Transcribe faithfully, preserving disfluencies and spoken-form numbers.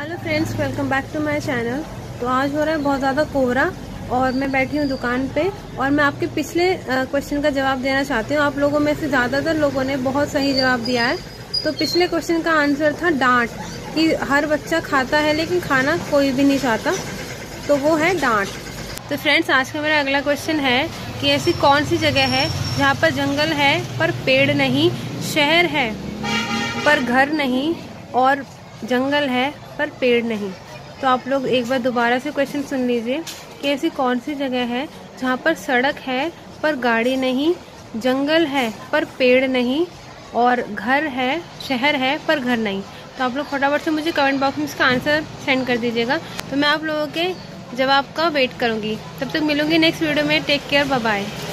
Hello friends, welcome back to my channel. तो आज हो रहा है बहुत ज़्यादा कोहरा और मैं बैठी हूँ दुकान पे और मैं आपके पिछले क्वेश्चन का जवाब देना चाहती हूँ। आप लोगों में से ज़्यादातर लोगों ने बहुत सही जवाब दिया है। तो पिछले क्वेश्चन का आंसर था डांट, कि हर बच्चा खाता है लेकिन खाना कोई भी नहीं चाहता, तो वो है डांट। तो फ्रेंड्स, आज का मेरा अगला क्वेश्चन है कि ऐसी कौन सी जगह है जहाँ पर जंगल है पर पेड़ नहीं, शहर है पर घर नहीं और जंगल है पर पेड़ नहीं। तो आप लोग एक बार दोबारा से क्वेश्चन सुन लीजिए कि ऐसी कौन सी जगह है जहाँ पर सड़क है पर गाड़ी नहीं, जंगल है पर पेड़ नहीं और घर है, शहर है पर घर नहीं। तो आप लोग फटाफट से मुझे कमेंट बॉक्स में इसका आंसर सेंड कर दीजिएगा, तो मैं आप लोगों के जवाब का वेट करूँगी। तब तक मिलूंगी नेक्स्ट वीडियो में। Take care, bye bye.